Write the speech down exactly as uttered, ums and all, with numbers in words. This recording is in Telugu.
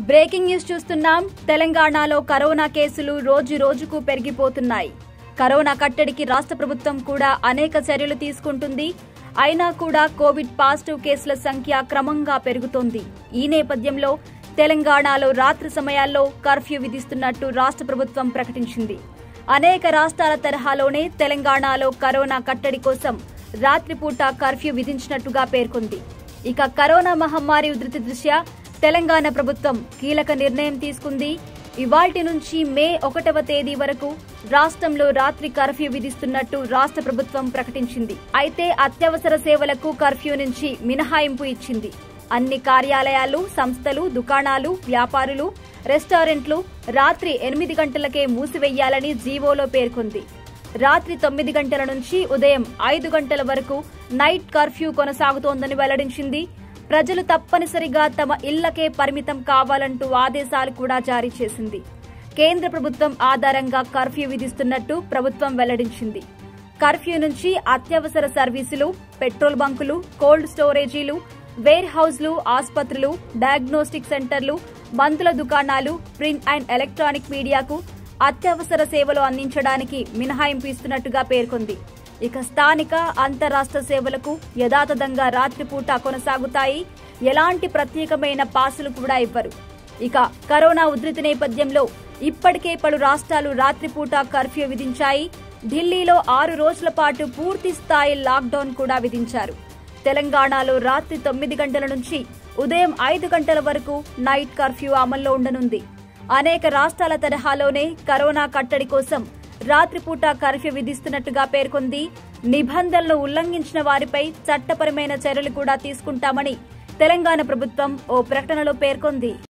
బ్రేకింగ్ న్యూస్ చూస్తున్నాం. తెలంగాణలో కరోనా కేసులు రోజు రోజుకు పెరిగిపోతున్నాయి. కరోనా కట్టడికి రాష్ట్ర ప్రభుత్వం కూడా అనేక చర్యలు తీసుకుంటుంది. అయినా కూడా కోవిడ్ పాజిటివ్ కేసుల సంఖ్య క్రమంగా పెరుగుతోంది. ఈ నేపథ్యంలో తెలంగాణలో రాత్రి సమయాల్లో కర్ఫ్యూ విధిస్తున్నట్టు రాష్ట్ర ప్రభుత్వం ప్రకటించింది. అనేక రాష్ట్రాల తరహాలోనే తెలంగాణలో కరోనా కట్టడి కోసం రాత్రిపూట కర్ఫ్యూ విధించినట్టుగా పేర్కొంది. ఇక కరోనా మహమ్మారి ఉధృతి దృష్ట్యా తెలంగాణ ప్రభుత్వం కీలక నిర్ణయం తీసుకుంది. ఇవాల్టి నుంచి మే ఒకటవ తేదీ వరకు రాష్ట్రంలో రాత్రి కర్ఫ్యూ విధిస్తున్నట్టు రాష్ట్ర ప్రభుత్వం ప్రకటించింది. అయితే అత్యవసర సేవలకు కర్ఫ్యూ నుంచి మినహాయింపు ఇచ్చింది. అన్ని కార్యాలయాలు, సంస్థలు, దుకాణాలు, వ్యాపారులు, రెస్టారెంట్లు రాత్రి ఎనిమిది గంటలకే మూసివేయాలని జీవోలో పేర్కొంది. రాత్రి తొమ్మిది గంటల నుంచి ఉదయం ఐదు గంటల వరకు నైట్ కర్ఫ్యూ కొనసాగుతోందని వెల్లడించింది. ప్రజలు తప్పనిసరిగా తమ ఇళ్లకే పరిమితం కావాలంటూ ఆదేశాలు కూడా జారీ చేసింది. కేంద్ర ప్రభుత్వం ఆధారంగా కర్ఫ్యూ విధిస్తున్నట్టు ప్రభుత్వం వెల్లడించింది. కర్ఫ్యూ నుంచి అత్యవసర సర్వీసులు, పెట్రోల్ బంకులు, కోల్డ్ స్టోరేజీలు, వేర్ హౌస్లు, ఆసుపత్రులు, డయాగ్నోస్టిక్ సెంటర్లు, మందుల దుకాణాలు, ప్రింట్ అండ్ ఎలక్ట్రానిక్ మీడియాకు అత్యవసర సేవలు అందించడానికి మినహాయింపు ఇస్తున్నట్టుగా పేర్కొంది. ఇక స్థానిక, అంతరాష్ట్ర సేవలకు యథాతథంగా రాత్రిపూట కొనసాగుతాయి. ఎలాంటి ప్రత్యేకమైన పాసులు కూడా ఇవ్వరు. ఇక కరోనా ఉధృతి నేపథ్యంలో ఇప్పటికే పలు రాష్ట్రాలు రాత్రిపూట కర్ఫ్యూ విధించాయి. ఢిల్లీలో ఆరు రోజుల పాటు పూర్తి స్థాయి లాక్డౌన్ కూడా విధించారు. తెలంగాణలో రాత్రి తొమ్మిది గంటల నుంచి ఉదయం ఐదు గంటల వరకు నైట్ కర్ఫ్యూ అమల్లో ఉండనుంది. అనేక రాష్ట్రాల తరహాలోనే కరోనా కట్టడి కోసం రాత్రిపూట కర్ఫ్యూ విధిస్తున్నట్టుగా పేర్కొంది. నిబంధనలు ఉల్లంఘించిన వారిపై చట్టపరమైన చర్యలు కూడా తీసుకుంటామని తెలంగాణ ప్రభుత్వం ఓ ప్రకటనలో పేర్కొంది.